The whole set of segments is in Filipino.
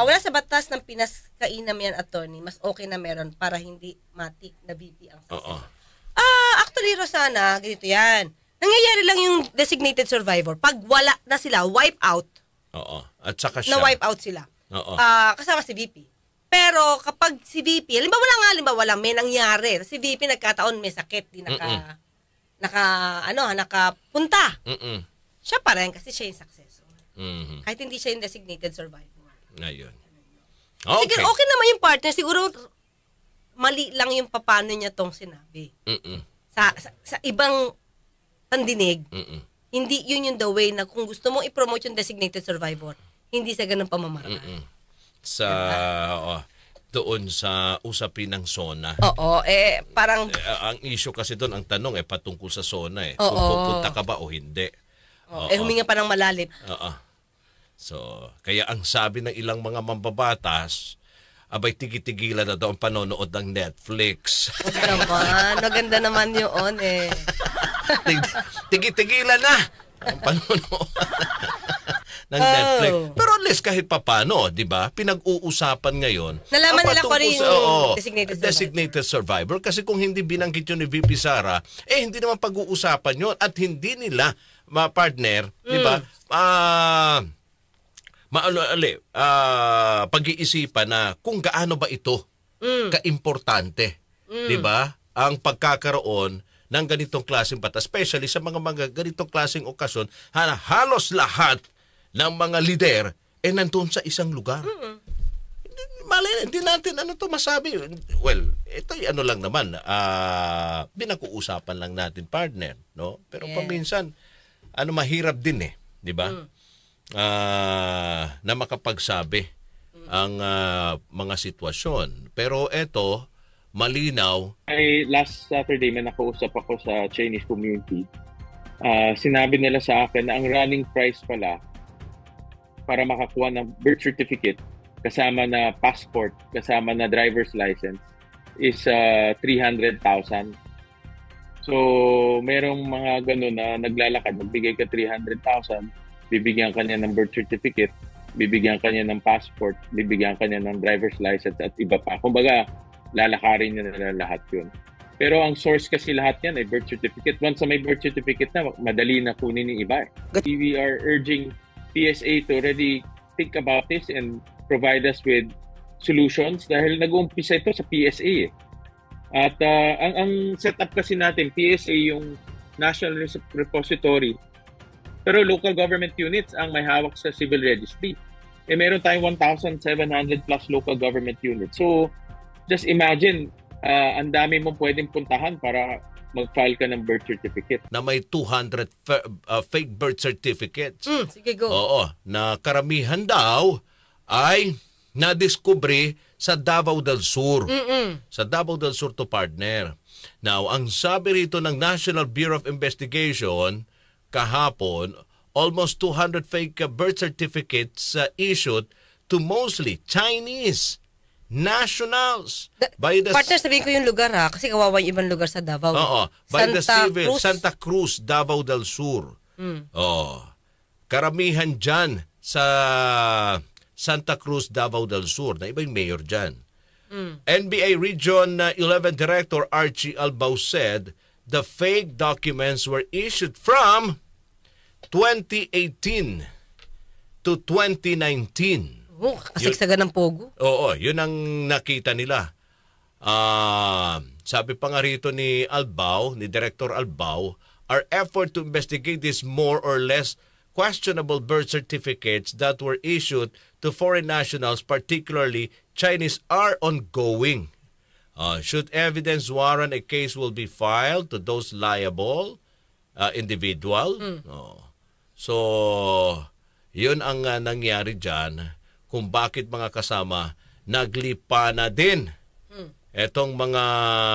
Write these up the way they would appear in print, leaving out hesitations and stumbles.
Wala sa batas ng Pinas kainam yan, attorney. Mas okay na meron para hindi matik na VP ang susunod. Actually, Rosana, ganito yan. Nangyayari lang yung designated survivor. Pag wala na sila, wipe out. Oo. At saka siya. Na-wipe out sila. Oo. Kasama si VP. Pero kapag si VP, halimbawa lang, may nangyari. Si VP nagkataon, may sakit, di nakapunta. Siya pa rin kasi siya yung successor. Kahit hindi siya yung designated survivor. Ayun. Okay. Sige, okay naman yung partner. Siguro, mali lang yung paano niya tong sinabi. Sa ibang pandinig, hindi yun yung the way na kung gusto mong i-promote yung designated survivor, hindi sa ganun pamamaraan. Doon sa usapin ng SONA. Oo, parang... ang issue kasi doon, ang tanong patungkol sa SONA Oo. Kung pupunta ka ba o hindi. huminga pa ng malalim. So, kaya ang sabi ng ilang mga mambabatas, abay tigitigilan na daw ang panonood ng Netflix. Naman, maganda naman yun Tigitigilan na ang panonood ng Netflix. Pero at least kahit papano, di ba, pinag-uusapan ngayon. Nalaman nila ko rin yung designated survivor. Kasi kung hindi binanggit yun ni VP Sara, hindi naman pag-uusapan yun. At hindi nila, partner, di ba, pag-iisipan na kung gaano ba ito kaimportante, 'di ba? Ang pagkakaroon ng ganitong klaseng batas, especially sa mga ganitong klaseng okasyon, halos lahat ng mga lider nandun sa isang lugar. Hindi natin masabi. Well, ito lang naman, binag-uusapan lang natin, partner, no? Pero paminsan mahirap din 'di ba? Na makapagsabi ang mga sitwasyon. Pero eto, malinaw. Last Saturday, may nakausap ako sa Chinese community. Sinabi nila sa akin na ang running price pala para makakuha ng birth certificate kasama na passport, kasama na driver's license is 300,000. So, merong mga ganun na naglalakad, magbigay ka 300,000, bibigyan kanya ng birth certificate, bibigyan kanya ng passport, bibigyan kanya ng driver's license at iba pa. Kumbaga, lalakarin niya na lahat yun. Pero ang source kasi lahat yan ay birth certificate. Once may birth certificate na, madali na kunin ng iba. We are urging PSA to already think about this and provide us with solutions dahil nag-uumpisa ito sa PSA. At ang setup kasi natin, PSA yung National Repository, pero local government units ang may hawak sa civil registry. Meron tayong 1,700 plus local government units. So, just imagine, ang dami mong pwedeng puntahan para mag-file ka ng birth certificate. Na may 200 fake birth certificates. Sige, go. Oo, na karamihan daw ay nadiskubre sa Davao del Sur. Sa Davao del Sur to, partner. Now, ang sabi rito ng National Bureau of Investigation, kahapon, almost 200 fake birth certificates issued to mostly Chinese nationals. Partner, sabihin ko yung lugar kasi kawawa yung ibang lugar sa Davao. Oo, by the civil, Santa Cruz, Davao del Sur. Karamihan dyan sa Santa Cruz, Davao del Sur, na iba yung mayor dyan. NBA Region 11 Director Archie Albao said the fake documents were issued from 2018 to 2019. Kasigsagan ng pogo. Oo, yun ang nakita nila. Sabi pa nga rito ni Albao, ni Director Albao, our effort to investigate these more or less questionable birth certificates that were issued to foreign nationals, particularly Chinese, are ongoing. Should evidence warrant, a case will be filed to those liable individual. So, yun ang nangyari dyan kung bakit mga kasama naglipa na din etong mga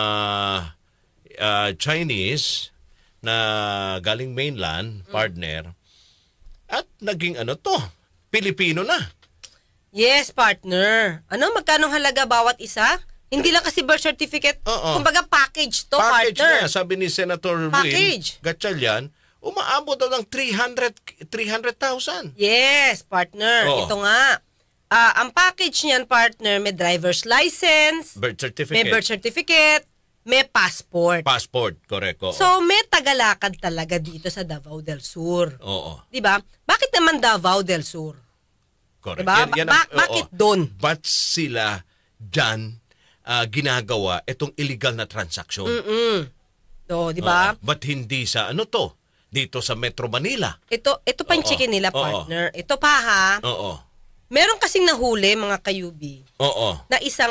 Chinese na galing mainland, partner, at naging Pilipino na. Yes, partner. Magkano halaga bawat isa? Hindi lang kasi birth certificate. Kumbaga package to, package partner. Na, sabi ni Senator Win Gatchalian, umaabot daw ng 300,000. Yes, partner. Ito nga. ang package niyan, partner, may driver's license, Birth certificate. may birth certificate, may passport. Passport, correct. Oo. So, may tagalakad talaga dito sa Davao del Sur. Oo. 'Di ba? Bakit naman Davao del Sur? Correct. Diba? Bakit doon? Ba't sila dyan ginagawa itong illegal na transaction? So, 'di ba? Ba't hindi sa dito sa Metro Manila? Ito pa yung chicken nila, partner. Ito pa ha. Oo. Meron kasing nahuli mga kayubi Oo. na isang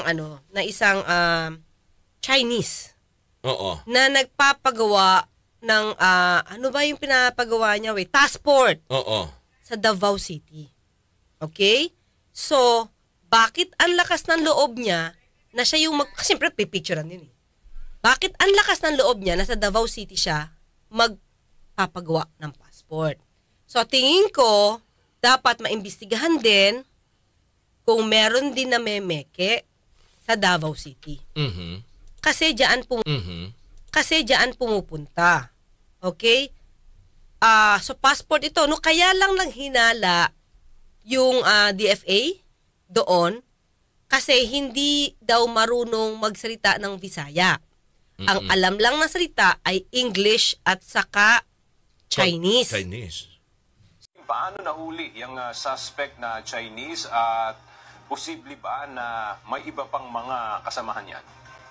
Chinese Oo. na nagpapagawa ng ano ba yung pinapagawa niya? Passport Oo. sa Davao City. Okay? So, bakit ang lakas ng loob niya na siya yung siyempre pipicturean din eh. Bakit ang lakas ng loob niya na sa Davao City siya magpapagawa ng passport? So, tingin ko dapat maimbestigahan din kung meron din na memeke sa Davao City. Mhm. Kasi diyan pumupunta. Okay? So passport ito, kaya lang hinala yung DFA doon kasi hindi daw marunong magsalita ng Bisaya. Ang alam lang na salita ay English at saka Chinese. Paano nahuli yung suspect na Chinese at posible ba na may iba pang mga kasamahan yan?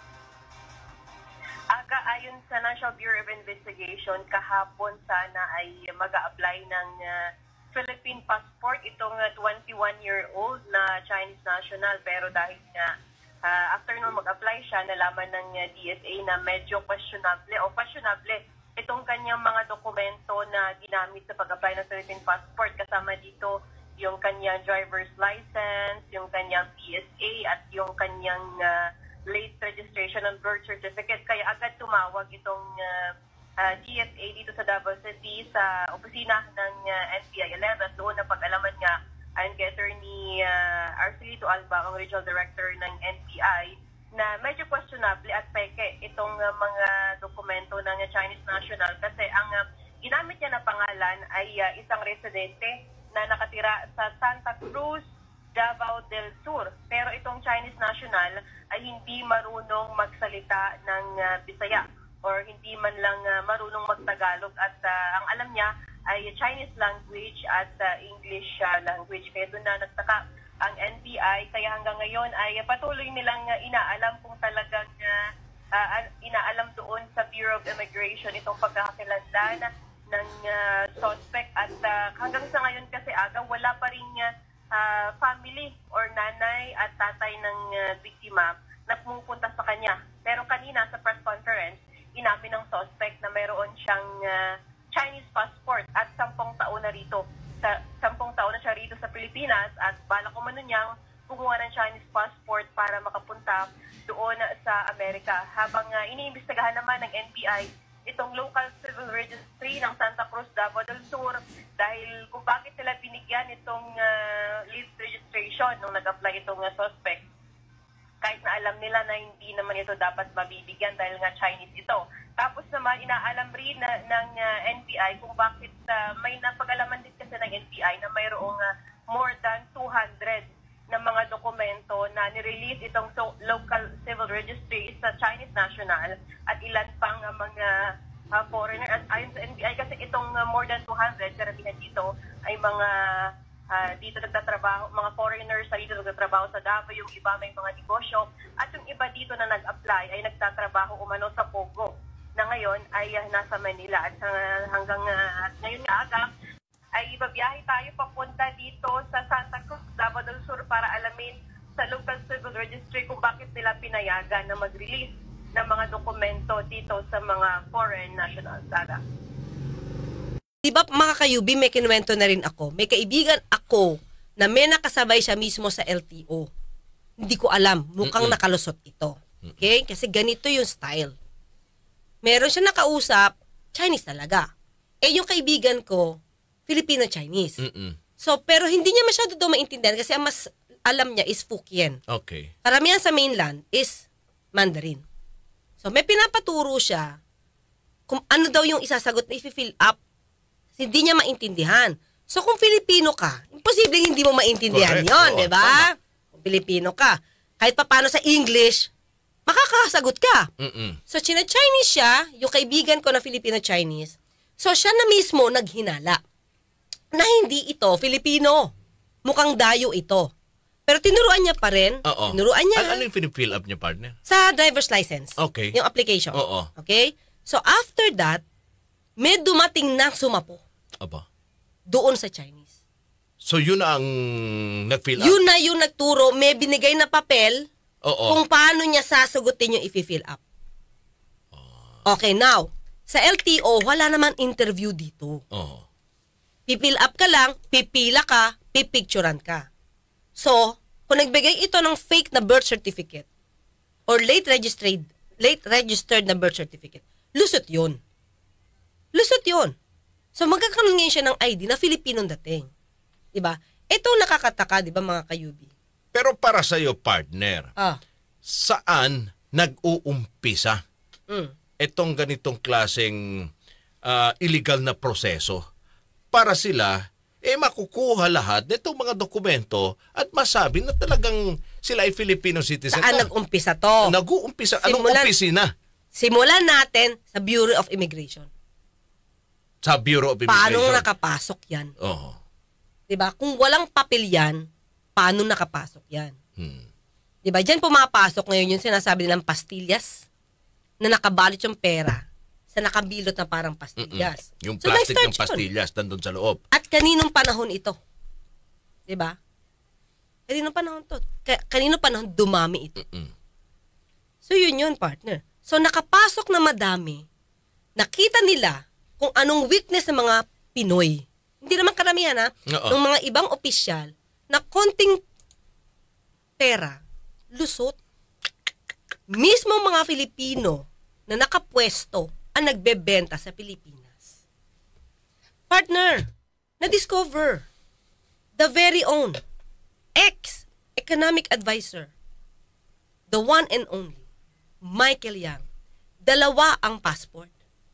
Ayon sa National Bureau of Investigation, kahapon sana ay mag-a-apply ng Philippine passport itong 21-year-old na Chinese national. Pero dahil nga after nung mag-apply siya, nalaman ng DSA na medyo questionable itong kanyang mga dokumento na ginamit sa pag-apply ng Philippine passport. Kasama dito yung kanyang driver's license, yung kanyang PSA at yung kanyang late registration and birth certificate. Kaya agad tumawag itong GSA dito sa Davao City sa opisina ng NBI 11. Doon na pag-alaman nga ayon kay Attorney Arcelito Alba, ang Regional Director ng NBI, na medyo questionable at peke itong mga dokumento ng Chinese national kasi ang ginamit niya na pangalan ay isang residente na nakatira sa Santa Cruz, Davao del Sur. Pero itong Chinese national ay hindi marunong magsalita ng Bisaya or hindi man lang marunong magtagalog at ang alam niya ay Chinese language at English language. Kaya doon na nagtaka ang NBI. Kaya hanggang ngayon ay patuloy nilang inaalam kung talagang inaalam doon sa Bureau of Immigration itong pagkakakilanlan ng suspect. At hanggang sa ngayon kasi wala pa rin family or nanay at tatay ng biktima na pumupunta sa kanya. Pero kanina sa press conference, inamin ng suspect na mayroon siyang Chinese passport at 10 taon na rito. 10 taon na siya rito sa Pilipinas at balak umano niyang kumuha ng Chinese passport para makapunta doon sa Amerika. Habang iniimbestigahan naman ng NBI itong local civil registry ng Santa Cruz, Davao del Sur dahil kung bakit sila binigyan itong leave registration nung nag-apply itong suspect. Kahit na alam nila na hindi naman ito dapat mabibigyan dahil nga Chinese ito. Tapos naman, inaalam rin ng NBI kung bakit may napag-alaman din kasi ng NBI na mayroong more than 200 na mga dokumento na nirelease itong local civil registry sa Chinese national at ilan pang mga foreigner. At ayon sa NBI kasi itong more than 200, karamihan dito ay mga dito nagtatrabaho, mga foreigners na dito nagtatrabaho sa Davao, yung iba may mga negosyo, at yung iba dito na nag-apply ay nagtatrabaho umano sa Pogo, na ngayon ay nasa Manila. At hanggang ngayon nga ay ibabiyahe tayo papunta dito sa Santa Cruz, Davao del Sur para alamin sa local civil registry kung bakit nila pinayagan na mag-release ng mga dokumento dito sa mga foreign nationals. Diba mga kayubi, may kinuwento na rin ako. May kaibigan ako na may nakasabay siya mismo sa LTO. Hindi ko alam. Mukhang nakalusot ito. Okay? Kasi ganito yung style. Meron siya nakausap, Chinese talaga. Yung kaibigan ko, Filipino-Chinese. So, pero hindi niya masyado daw maintindihan kasi ang mas alam niya is Fukien. Okay. Karamihan sa mainland is Mandarin. So, may pinapaturo siya kung ano daw yung isasagot na i-fill up. Hindi niya maintindihan. So, kung Filipino ka, posibleng hindi mo maintindihan Correct. yon, Oo, di ba? Kung Pilipino ka. Kahit paano sa English, makakasagot ka. So, China-Chinese siya, yung kaibigan ko na Filipino-Chinese. So, siya na mismo naghinala na hindi ito Filipino. Mukhang dayo ito. Pero tinuruan niya pa rin. Oo. Tinuruan niya. Ano yung fill up niya, partner? Sa driver's license. Okay. Yung application. Oo. Okay? So, after that, may dumating na sumapo Aba. doon sa Chinese. So yun na ang nag-fill up? Yun na yung nagturo, may binigay na papel Oo. kung paano niya sasagutin yung i-fill up. Okay, now, sa LTO, wala naman interview dito. Oo. Pipill up ka lang, pipila ka, pipicturan ka. So, kung nagbigay ito ng fake na birth certificate or late registered na birth certificate, lusot yun. Lusot yun. So, magkakaroon ngayon siya ng ID na Filipinong dating. Diba? Ito nakakataka, diba mga kayubi? Pero para sa iyo, partner, Ah. saan nag-uumpisa itong ganitong klaseng illegal na proseso para sila makukuha lahat nitong mga dokumento at masabi na talagang sila ay Filipino citizen. Saan nag-umpisa to? Nag-uumpisa. Anong opisina? Simulan natin sa Bureau of Immigration. Sa Bureau of Immigration. Paano nakapasok yan? Oo. Diba? Kung walang papel yan, paano nakapasok yan? Diba? Diyan pumapasok ngayon yung sinasabi nilang pastillas na nakabalot yung pera sa nakabilot na parang pastillas. Yung So, plastic na-start ng pastillas nandun sa loob. At kaninong panahon ito? Diba? Kaninong panahon to? Kaninong panahon dumami ito? So yun partner. So nakapasok na madami, nakita nila kung anong weakness ng mga Pinoy. Hindi naman karamihan Oo. ng mga ibang opisyal na konting pera, lusot. Mismo mga Filipino na nakapwesto ang nagbebenta sa Pilipinas. Partner, na-discover the very own ex-economic advisor, the one and only, Michael Yang. 2 ang passport.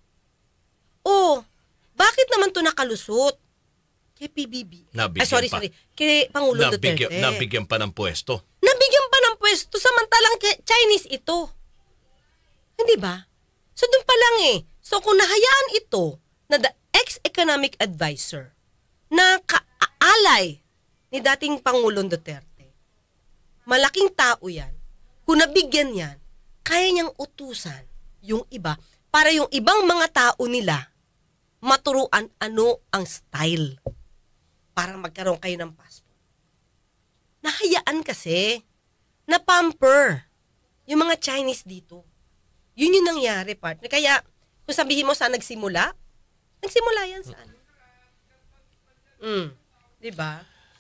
Oh, bakit naman to nakalusot? Kay PBB. Nabigyan sorry. Kay Pangulong Duterte. Nabigyan pa ng pwesto. Nabigyan pa ng pwesto samantalang Chinese ito. Hindi ba? So doon pa lang So kung nahayaan ito na the ex-economic advisor na kaalay ni dating Pangulong Duterte, malaking tao yan. Kung nabigyan yan, kaya niyang utusan yung iba para yung ibang mga tao nila maturuan ano ang style para magkaroon kayo ng passport. Nahayaan kasi na pamper yung mga Chinese dito. Yun yung nangyari, partner. Kaya, kung sabihin mo saan nagsimula yan saan. Diba?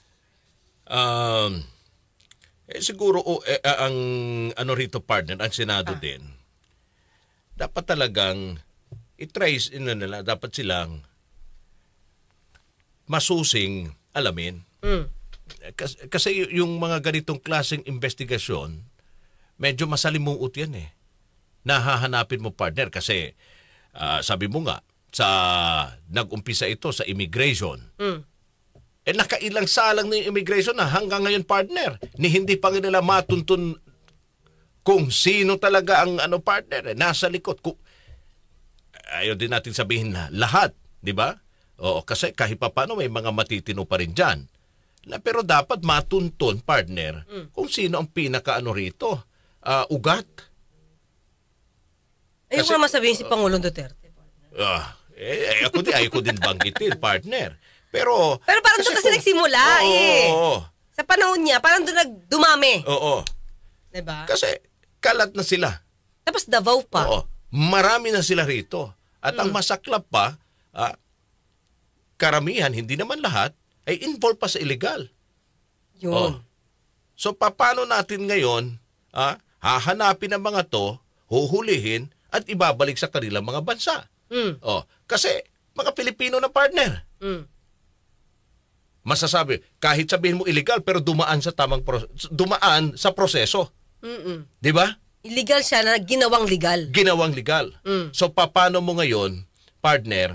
Siguro ang ano rito, partner, ang Senado din, dapat talagang i-trace nila, dapat silang masusing alamin. Kasi yung mga ganitong klaseng investigasyon, medyo masalimuot yan nahahanapin mo, partner, kasi sabi mo nga, nag-umpisa ito sa immigration. Nakailang salang na yung immigration na hanggang ngayon, partner, ni hindi pa nila matuntun kung sino talaga ang partner, nasa likod. Ayaw din natin sabihin na lahat, di ba? Oo, kasi kahit pa paano may mga matitino pa rin dyan. Pero dapat matuntun, partner, kung sino ang pinaka-ano rito, ugat. Ayaw ko naman sabihin si Pangulong Duterte. Ako din banggitin, partner. Pero parang doon kasi nagsimula Sa panahon niya, parang doon dumami. Oo. Diba? Kasi kalat na sila. Tapos Davao pa. Oo. Marami na sila rito. At ang masaklap pa, karamihan, hindi naman lahat, ay involved pa sa illegal. Yun. So paano natin ngayon, hahanapin ang mga to, huhulihin, at ibabalik sa kanilang mga bansa? Kasi mga Pilipino na partner. Masasabi, kahit sabihin mo illegal, pero dumaan sa proseso. Di ba? Illegal siya na ginawang legal. Ginawang legal. So paano mo ngayon, partner,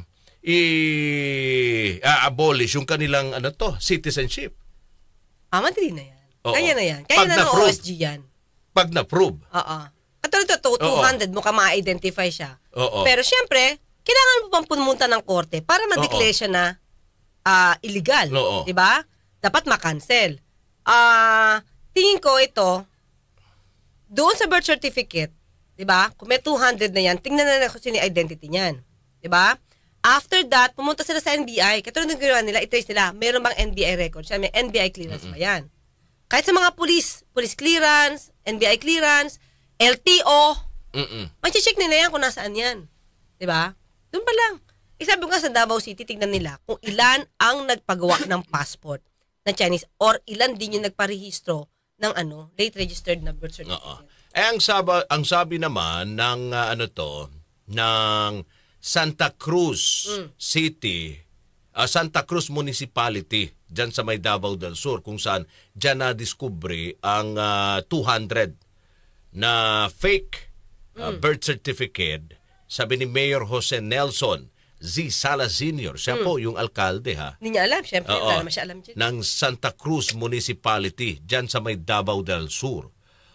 i-abolish yung kanilang citizenship. Madali na yan. Oo. Kaya na yan. Kaya Pag na ng na-prove. OSG yan. Pag na-prove. Oo. Katulad ito, 200 mo ka ma-identify siya. Oo. Pero syempre, kailangan mo pang pumunta ng korte para ma-declare siya na illegal. Oo. Diba? Dapat ma-cancel. Tingin ko ito, doon sa birth certificate, diba? Kung may 200 na yan, tingnan na kung sino yung identity niyan. Diba? After that, pumunta sila sa NBI. Katulad ng ginawa nila, i-trace nila, meron bang NBI record? Siya, may NBI clearance ba yan? Kahit sa mga police clearance, NBI clearance, LTO, mag-check nila yan kung nasaan yan. Diba? Doon pa lang. Sabi ko nga sa Davao City, tignan nila kung ilan ang nagpagawa ng passport na Chinese or ilan din yung nagparehistro ng late registered na birth certificate. Ang sabi naman ng ng Santa Cruz City, Santa Cruz Municipality, dyan sa may Davao del Sur, kung saan dyan na-discovery ang 200 na fake birth certificate. Sabi ni Mayor Jose Nelson Z. Sala Sr., siya po yung alkalde ha. Hindi niya alam, syempre, wala naman siya alam dyan. Ng Santa Cruz Municipality, dyan sa may Davao del Sur.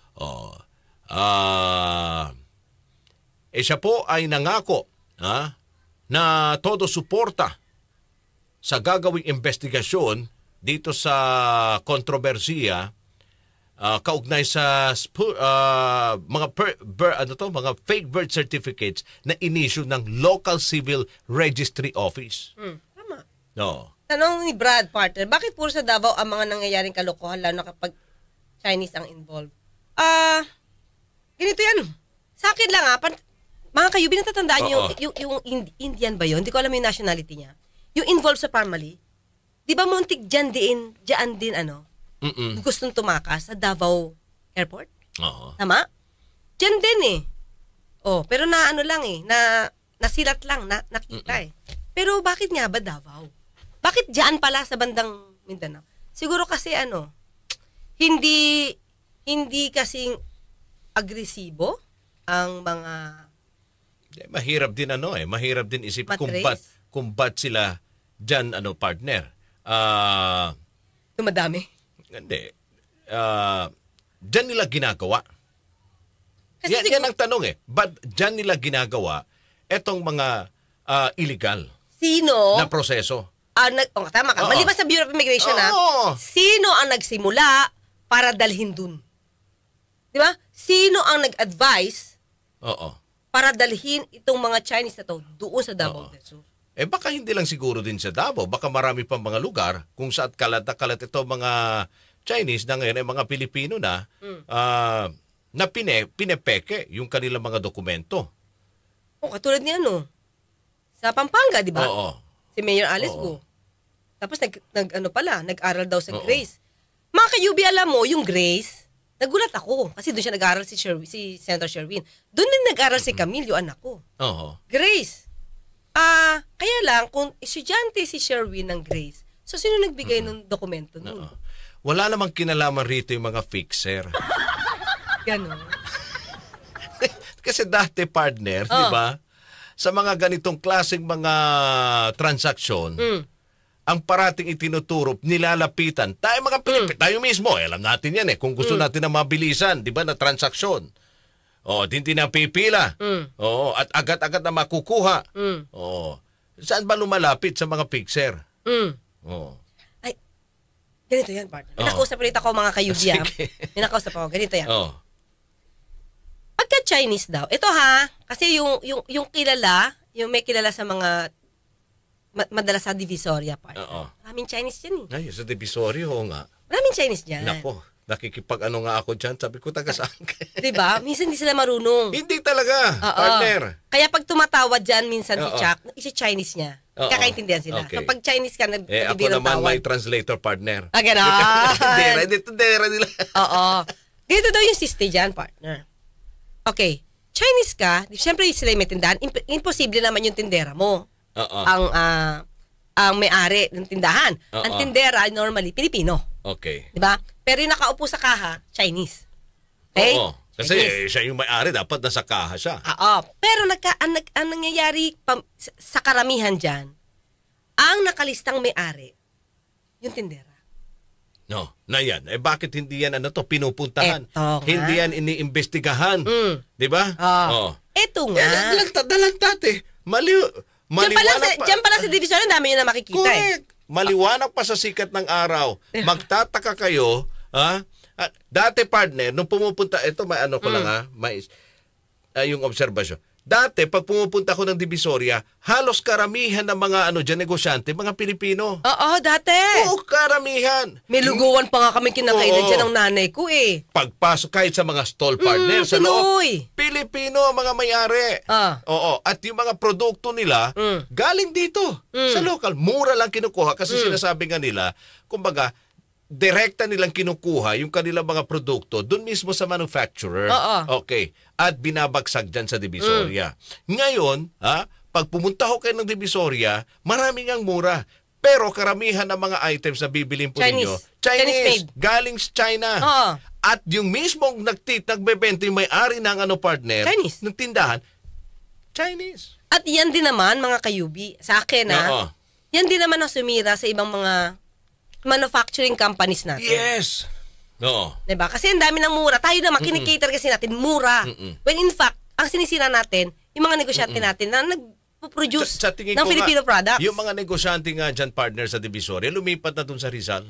Siya po ay nangako na todo suporta sa gagawing investigasyon dito sa kontrobersiya kaugnay sa mga mga fake birth certificates na in-issue ng local civil registry office. Tama. No. Tanong ni Brad, partner, bakit puro sa Davao ang mga nangyayaring kalokohan lalo na kapag Chinese ang involved? Ganito yan. Sa akin lang mga kayubi, natatandaan niyo yung Indian ba yun? Hindi ko alam yung nationality niya. Yung involved sa family, di ba muntik dyan din gustong tumakas sa Davao Airport? Oo. Tama? Diyan din pero nasilat lang, nakita Pero bakit nga ba Davao? Bakit diyan pala sa bandang Mindanao? Siguro kasi hindi kasing agresibo ang mga mahirap din mahirap din isip kung ba't sila diyan partner. Dumadami. Hindi. Diyan nila ginagawa. Yan ang tanong Ba't diyan nila ginagawa etong mga illegal sino na proseso? Tama ka. Maliban sa Bureau of Immigration sino ang nagsimula para dalhin dun? Di ba? Sino ang nag-advise para dalhin itong mga Chinese na to doon sa Davao del Sur? Baka hindi lang siguro din sa Davao. Baka marami pang mga lugar kung saan kalat ito mga Chinese na ngayon ay mga Pilipino na na pinepeke yung kanilang mga dokumento. Katulad ni sa Pampanga, di ba? Oo. Si Mayor Alice Go. Tapos nag-aral daw sa Grace. Mga kayubi, alam mo, yung Grace, nagulat ako. Kasi doon siya nag-aral si Senator Sherwin. Doon din nag-aral si Camille, yung anak ko. Grace. Kaya lang, kung estudyante si Sherwin ng Grace, so sino nagbigay ng dokumento nun? Wala namang kinalaman rito yung mga fixer. Ganon. Kasi dati, partner, di ba? Sa mga ganitong klaseng mga transaksyon, ang parating itinuturo, nilalapitan. Tayo mga Pilipino, tayo mismo, alam natin yan kung gusto natin na mabilisan, di ba, na transaksyon. Hindi na pipila. At agad-agad na makukuha. Saan ba lumalapit sa mga fixer? Ay, ganito yan, partner. Nakausap ulit ako mga kayubi. Nakausap ako, ganito yan. Pagka Chinese daw, ito kasi yung kilala, yung may kilala sa mga madalas sa Divisoria, partner. Maraming Chinese dyan Ay, sa Divisoria, nga. Maraming Chinese dyan. Nako. Nakikipag-ano nga ako dyan. Sabi ko, taga saan ka? Diba? Minsan hindi sila marunong. Hindi talaga, partner. Kaya pag tumatawad dyan, minsan si Chuck, isi-Chinese niya. Kakaintindihan sila. Okay. Kapag Chinese ka, ako naman may translator partner. Gano'n. Tindera nila. Dito daw yung siste dyan, partner. Okay. Chinese ka, siyempre sila yung may tindahan. Imposible naman yung tindera mo. Ang may-ari ng tindahan. Ang tindera, normally, Pilipino. Okay. Diba? Pero yung nakaupo sa kaha, Chinese. Okay? Kasi siya yung may-ari, dapat nasa kaha siya. Pero ang nangyayari sa karamihan dyan, Ang nakalistang may-ari, yung tindera. No, na yan. Bakit hindi yan pinupuntahan? Eto nga. Hindi yan iniimbestigahan. Di ba? Eto nga. Dalang dati. Diyan pa lang sa division, dami nyo na makikita. Correct. Maliwanag pa sa sikat ng araw. Magtataka kayo, dati partner, nung pumupunta, ito may ko lang yung obserbasyon. Dati, pag pumupunta ko ng Divisoria, halos karamihan ng mga dyan, negosyante, mga Pilipino. Oo, dati. Oo, karamihan. May luguan pa nga kami kinakainan dyan ng nanay ko Pagpasok kahit sa mga stall partner, sa Pinoy. Pilipino ang mga may-ari. Oo, at yung mga produkto nila, galing dito, sa local. Mura lang kinukuha kasi sinasabi nga nila, kumbaga, direkta nilang kinukuha yung kanilang mga produkto doon mismo sa manufacturer. Okay. At binabagsag dyan sa Divisoria. Ngayon, pag pumunta ho kayo ng Divisoria, maraming ang mura. Pero karamihan ng mga items na bibilin po ninyo, Chinese galing sa China. At yung mismong nagbebenta yung may-ari ng partner, Chinese. ng tindahan, Chinese. At yan din naman, mga kayubi, sa akin yan din naman ang sumira sa ibang mga manufacturing companies natin. Yes. No. Diba? Kasi ang dami ng mura. Tayo naman, kinikater kasi natin mura. When in fact, ang sinisira natin, yung mga negosyante natin na nag-produce ng Filipino product. Yung mga negosyante nga dyan, partner sa Divisoria, lumipat na dun sa Rizal.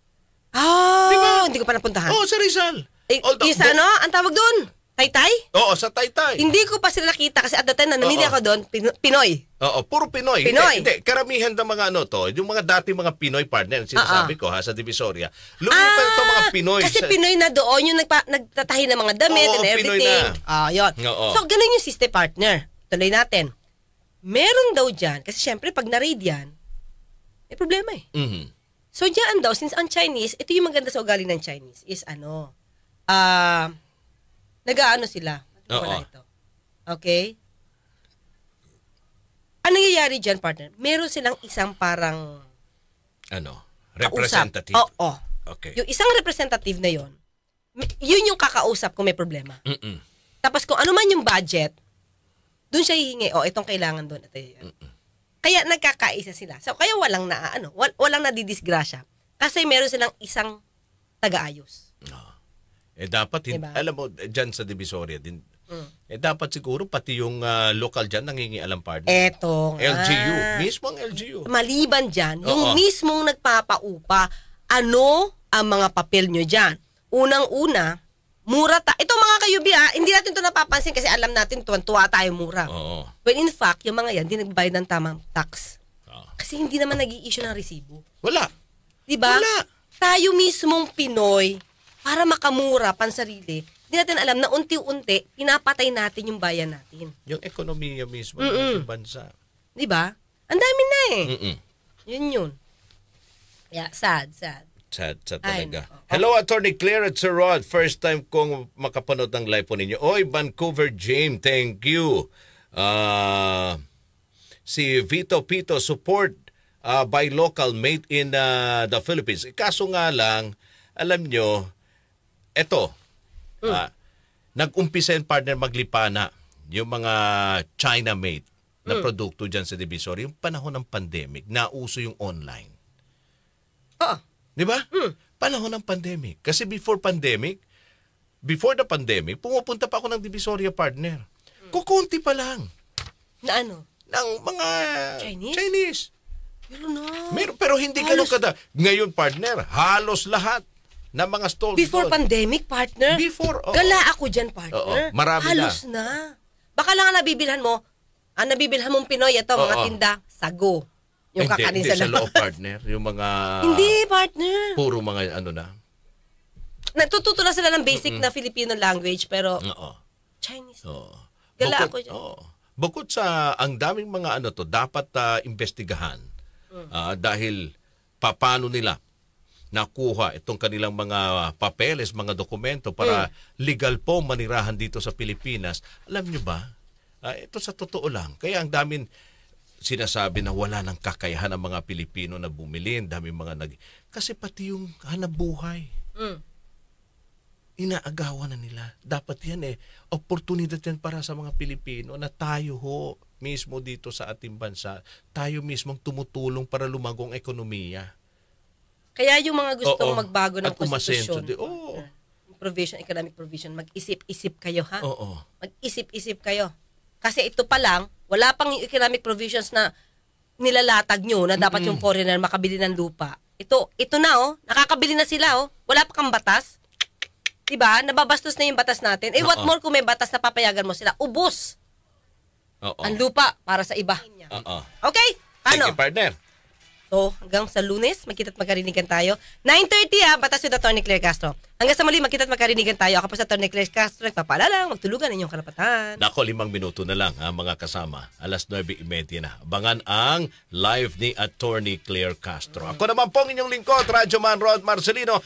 Diba? Hindi ko pa napuntahan. Sa Rizal. Isa ang tawag doon? Taytay? Oo, sa Taytay. Hindi ko pa sila nakita kasi at the time na namili ako doon, Pinoy. Oo, puro Pinoy. Hindi, karamihan ng mga yung mga dati mga Pinoy partner, sinasabi ko sa Divisoria. Lumipat itong mga Pinoy. Kasi Pinoy na doon yung nagtatahi ng mga damit and everything. Yun. So, ganun yung sister partner. Tuloy natin. Meron daw dyan, kasi syempre pag na-raid yan, may problema So, dyan daw, since ang Chinese, ito yung maganda sa ugali ng Chinese, is nag-aano sila. Ito. Okay? Ano nangyayari dyan, partner? Meron silang isang parang representative. Oo. Okay. Yung isang representative na yun yung kakausap kung may problema. Tapos kung ano man yung budget, doon siya hihingi, itong kailangan doon. Kaya nagkakaisa sila. So, kaya walang nadidisgrasya. Kasi meron silang isang taga-ayos. Dapat, alam mo, dyan sa Divisoria din, dapat siguro pati yung local dyan nangingialam partner. Eto nga. LGU. Mismo ang LGU. Maliban dyan, yung mismong nagpapaupa, ano ang mga papel nyo dyan? Unang-una, mura ito mga kayubi hindi natin ito napapansin kasi alam natin tuwa tayo mura. When in fact, yung mga yan, hindi nagbayad ng tamang tax. Kasi hindi naman nag-i-issue ng resibo. Wala. Diba? Wala. Tayo mismong Pinoy, para makamura pansarili, hindi natin alam na unti-unti, pinapatay natin yung bayan natin. Yung ekonomiya mismo ng bansa. Diba? Ang dami na Yun. Yeah, sad. Sad talaga. Hello, Attorney Claire at Sir Rod. First time kong makapanood ng live po ninyo. Vancouver James, thank you. Si Vito Pito, support by local, made in the Philippines. Kaso nga lang, alam nyo, eto, nag-umpisa yung partner maglipana yung mga China-made na produkto dyan sa Divisoria. Yung panahon ng pandemic, nauso yung online. Di ba? Panahon ng pandemic. Kasi before the pandemic, pumupunta pa ako ng Divisoria partner. Kukunti pa lang. Na ano? Ng mga Chinese. Pero hindi ganun kada. Ngayon partner, halos lahat na mga stalls before doon. Pandemic, partner? Gala ako dyan, partner. Marami halos na. Baka lang ang nabibilhan mong Pinoy, ito, mga tinda, sago. Yung kakanin sa labas. Hindi sa loob, partner. Yung mga... Hindi, partner. Puro mga na. Natututo na sila ng basic na Filipino language, pero Chinese. Gala ako dyan. Bukod sa ang daming mga dapat investigahan dahil paano nila nakuha itong kanilang mga papeles, mga dokumento para legal po manirahan dito sa Pilipinas. Alam nyo ba, ito sa totoo lang. Kaya ang daming sinasabi na wala nang kakayahan ng mga Pilipino na bumili. Daming mga kasi pati yung hanapbuhay. Inaagawan na nila. Dapat yan oportunidad yan para sa mga Pilipino na tayo mismo dito sa ating bansa, tayo mismong tumutulong para lumagong ekonomiya. Kaya yung mga gustong magbago ng At umasenso konstitusyon, provision, economic provision, mag-isip-isip kayo, ha? Oo. Mag-isip-isip kayo. Kasi ito pa lang, wala pang yung economic provisions na nilalatag nyo na dapat yung foreigner makabili ng lupa. Ito na, nakakabili na sila, wala pa kang batas. Diba? Nababastos na yung batas natin. What more kung may batas na papayagan mo sila? Ubus. Ang lupa para sa iba. Okay? Paano? Sige, partner. So, hanggang sa Lunes, magkita't magkarinigan tayo. 9:30 batas with Atty. Claire Castro. Hanggang sa muli, magkita't magkarinigan tayo. Ako po sa Atty. Claire Castro, nagpapaalala, magtulugan inyong karapatan. Nako, 5 minuto na lang mga kasama. Alas 9:30 na. Abangan ang live ni Atty. Claire Castro. Ako naman pong inyong lingkod, Radyo Man Rod Marcelino.